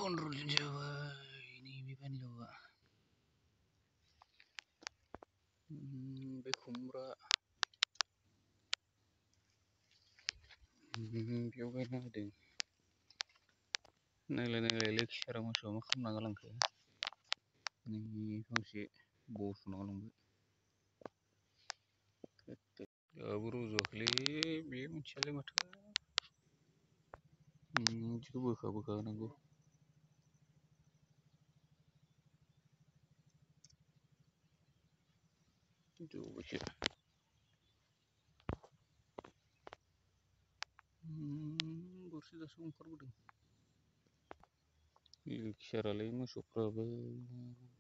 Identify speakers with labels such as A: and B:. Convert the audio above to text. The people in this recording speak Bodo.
A: 15 दिन जाबाय नैबे बानलुआ बे खुमब्रा बेयाव गायना होदों नायलाय लोखि सारा मोसौआ मा खालामना गालांखो नै फांसे बस'ना गालांबाय दाबो रज'वाखैलै बे मोनसेयालाय माथो बिदिखौ बोखा होनांगौ जौबायसो गरसे दासो ओंखारबोदों लोखि सारालाय मोसौफ्राबो